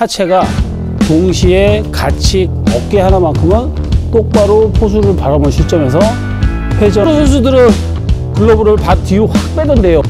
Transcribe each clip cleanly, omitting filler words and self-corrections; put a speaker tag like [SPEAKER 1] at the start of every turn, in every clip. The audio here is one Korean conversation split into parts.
[SPEAKER 1] 하체가 동시에 같이 어깨 하나만큼은 똑바로 포수를 바라본 시점에서 회전. 선수들은 글러브를 뒤로 확 빼던데요.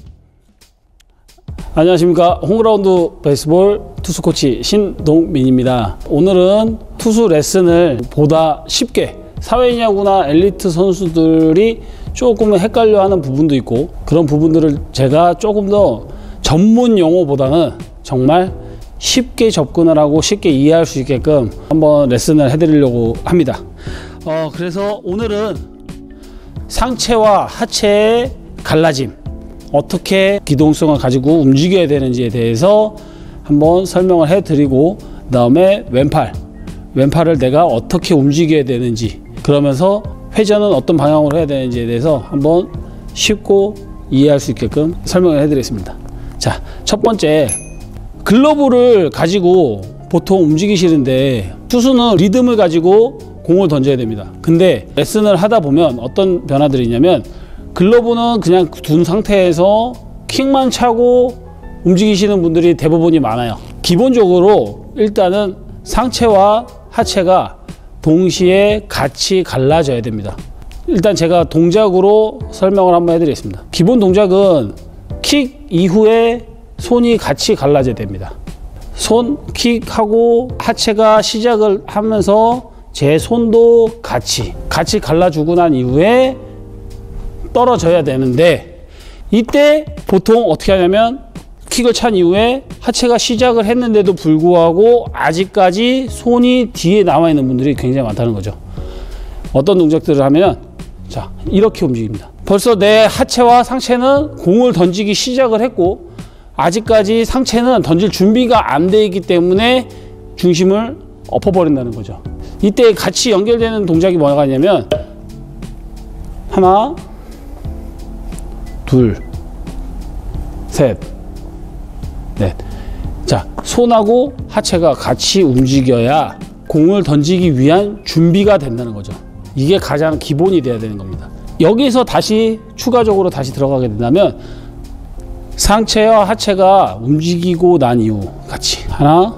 [SPEAKER 1] 안녕하십니까. 홈그라운드 베이스볼 투수 코치 신동민입니다. 오늘은 투수 레슨을 보다 쉽게 사회인 야구나 엘리트 선수들이 조금 헷갈려하는 부분도 있고, 그런 부분들을 제가 조금 더 전문 용어보다는 정말 쉽게 접근을 하고 쉽게 이해할 수 있게끔 한번 레슨을 해드리려고 합니다. 그래서 오늘은 상체와 하체의 갈라짐, 어떻게 기동성을 가지고 움직여야 되는지에 대해서 한번 설명을 해드리고, 그 다음에 왼팔을 내가 어떻게 움직여야 되는지, 그러면서 회전은 어떤 방향으로 해야 되는지에 대해서 한번 쉽고 이해할 수 있게끔 설명을 해드리겠습니다. 자, 첫 번째, 글러브를 가지고 보통 움직이시는데 투수는 리듬을 가지고 공을 던져야 됩니다. 근데 레슨을 하다 보면 어떤 변화들이 있냐면, 글러브는 그냥 둔 상태에서 킥만 차고 움직이시는 분들이 대부분이 많아요. 기본적으로 일단은 상체와 하체가 동시에 같이 갈라져야 됩니다. 일단 제가 동작으로 설명을 한번 해드리겠습니다. 기본 동작은 킥 이후에 손이 같이 갈라져야 됩니다. 손 킥하고 하체가 시작을 하면서 제 손도 같이 갈라주고 난 이후에 떨어져야 되는데, 이때 보통 어떻게 하냐면 킥을 찬 이후에 하체가 시작을 했는데도 불구하고 아직까지 손이 뒤에 남아 있는 분들이 굉장히 많다는 거죠. 어떤 동작들을 하면, 자, 이렇게 움직입니다. 벌써 내 하체와 상체는 공을 던지기 시작을 했고, 아직까지 상체는 던질 준비가 안 돼 있기 때문에 중심을 엎어버린다는 거죠. 이때 같이 연결되는 동작이 뭐가 있냐면, 하나, 둘, 셋, 넷. 자, 손하고 하체가 같이 움직여야 공을 던지기 위한 준비가 된다는 거죠. 이게 가장 기본이 돼야 되는 겁니다. 여기서 다시 추가적으로 다시 들어가게 된다면, 상체와 하체가 움직이고 난 이후 같이 하나,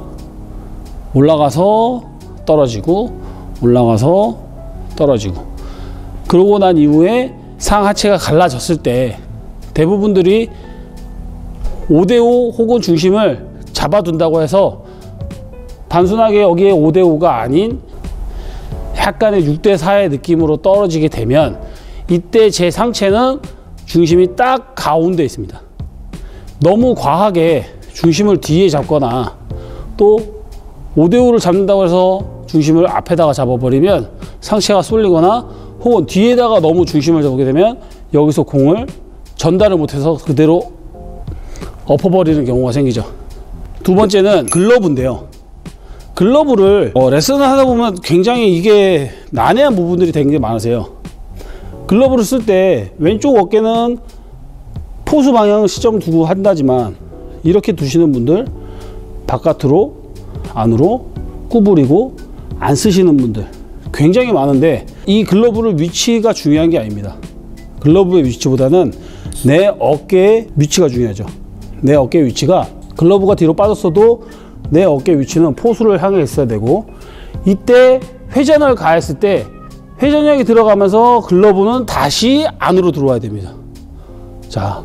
[SPEAKER 1] 올라가서 떨어지고, 올라가서 떨어지고, 그러고 난 이후에 상하체가 갈라졌을 때 대부분들이 5대5 혹은 중심을 잡아둔다고 해서 단순하게 여기에 5대5가 아닌 약간의 6대4의 느낌으로 떨어지게 되면, 이때 제 상체는 중심이 딱 가운데 있습니다. 너무 과하게 중심을 뒤에 잡거나, 또 5대5를 잡는다고 해서 중심을 앞에다가 잡아버리면 상체가 쏠리거나, 혹은 뒤에다가 너무 중심을 잡게 되면 여기서 공을 전달을 못해서 그대로 엎어버리는 경우가 생기죠. 두 번째는 글러브인데요. 글러브를 레슨을 하다 보면 굉장히 이게 난해한 부분들이 되게 많으세요. 글러브를 쓸 때 왼쪽 어깨는 포수 방향을 시점 두고 한다지만, 이렇게 두시는 분들, 바깥으로 안으로 구부리고 안 쓰시는 분들 굉장히 많은데, 이 글러브를 위치가 중요한 게 아닙니다. 글러브의 위치보다는 내 어깨의 위치가 중요하죠. 내 어깨의 위치가, 글러브가 뒤로 빠졌어도 내 어깨 위치는 포수를 향해 있어야 되고, 이때 회전을 가했을 때 회전력이 들어가면서 글러브는 다시 안으로 들어와야 됩니다. 자,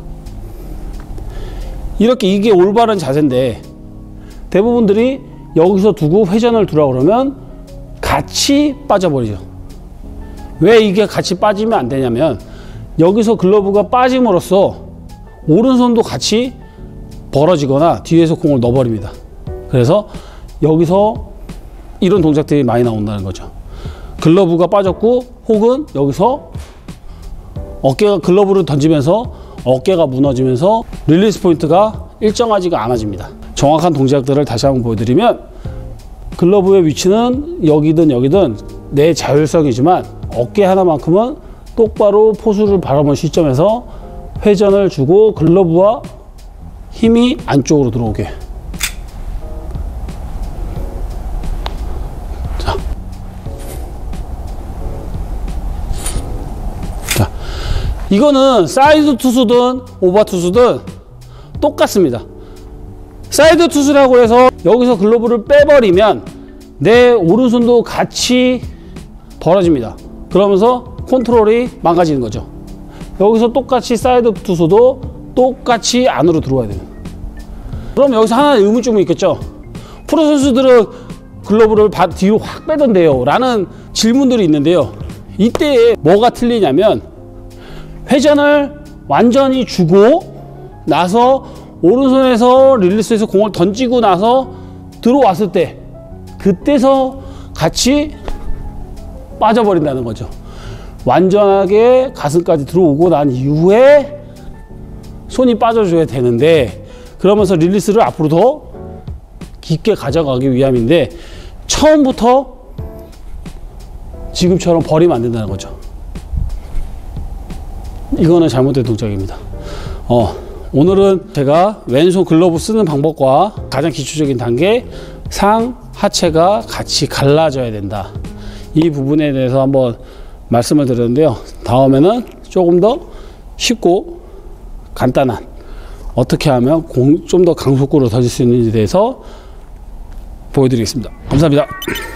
[SPEAKER 1] 이렇게 이게 올바른 자세인데, 대부분들이 여기서 두고 회전을 두라고 그러면 같이 빠져버리죠. 왜 이게 같이 빠지면 안 되냐면, 여기서 글러브가 빠짐으로써 오른손도 같이 벌어지거나 뒤에서 공을 넣어버립니다. 그래서 여기서 이런 동작들이 많이 나온다는 거죠. 글러브가 빠졌고, 혹은 여기서 어깨가, 글러브를 던지면서 어깨가 무너지면서 릴리스 포인트가 일정하지가 않아집니다. 정확한 동작들을 다시 한번 보여드리면, 글러브의 위치는 여기든 여기든 내 자율성이지만, 어깨 하나만큼은 똑바로 포수를 바라본 시점에서 회전을 주고 글러브와 힘이 안쪽으로 들어오게. 자, 이거는 사이드 투수든 오버 투수든 똑같습니다. 사이드 투수라고 해서 여기서 글러브를 빼버리면 내 오른손도 같이 벌어집니다. 그러면서 컨트롤이 망가지는 거죠. 여기서 똑같이 사이드 투수도 똑같이 안으로 들어와야 돼요. 그럼 여기서 하나 의문점이 있겠죠. 프로 선수들은 글러브를 뒤로 확 빼던데요 라는 질문들이 있는데요. 이때 뭐가 틀리냐면 회전을 완전히 주고 나서 오른손에서 릴리스에서 공을 던지고 나서 들어왔을 때 그때서 같이 빠져버린다는 거죠. 완전하게 가슴까지 들어오고 난 이후에 손이 빠져줘야 되는데 그러면서 릴리스를 앞으로 더 깊게 가져가기 위함인데 처음부터 지금처럼 버리면 안 된다는 거죠. 이거는 잘못된 동작입니다. 오늘은 제가 왼손 글러브 쓰는 방법과 가장 기초적인 단계 상, 하체가 같이 갈라져야 된다. 이 부분에 대해서 한번 말씀을 드렸는데요. 다음에는 조금 더 쉽고 간단한 어떻게 하면 좀 더 강속구로 던질 수 있는지에 대해서 보여드리겠습니다. 감사합니다.